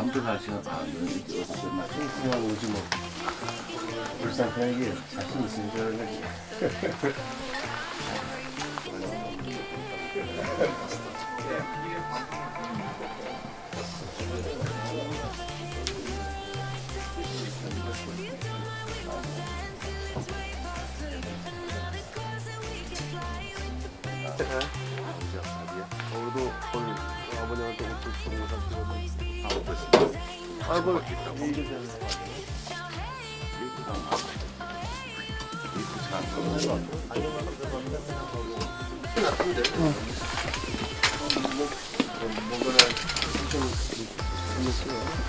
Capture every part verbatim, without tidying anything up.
밤도 갈 시간 안 되는데 어떻게 막 그냥 오지 뭐. 불쌍 편하게 자신 있으니까 그런 거지. 우리도 오늘 아버님한테 옷도 좋은 거 사주거든. 아, 어떠십니까? 아이고, 있다고. 나쁜데? 응. 뭐거나 좀 생겼어요.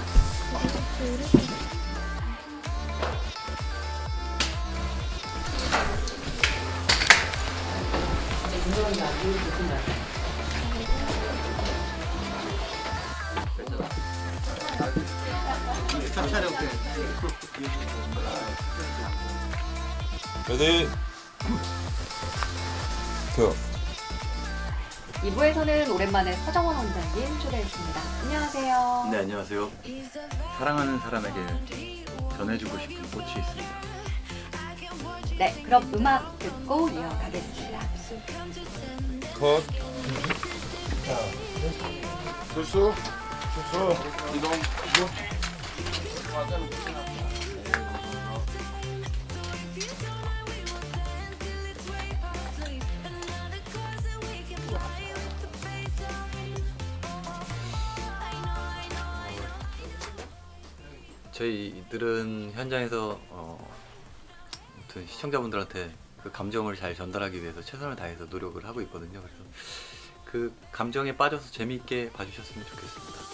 레디 큐. 이 부에서는 오랜만에 서정원 원장님 초대했습니다. 안녕하세요. 네, 안녕하세요. 사랑하는 사람에게 전해주고 싶은 꽃이 있습니다. 네, 그럼 음악 듣고 이어가겠습니다. 컷. 출수, 출수, 이동, 이동. 저희들은 현장에서 어, 아무튼 시청자분들한테 그 감정을 잘 전달하기 위해서 최선을 다해서 노력을 하고 있거든요. 그래서 그 감정에 빠져서 재미있게 봐주셨으면 좋겠습니다.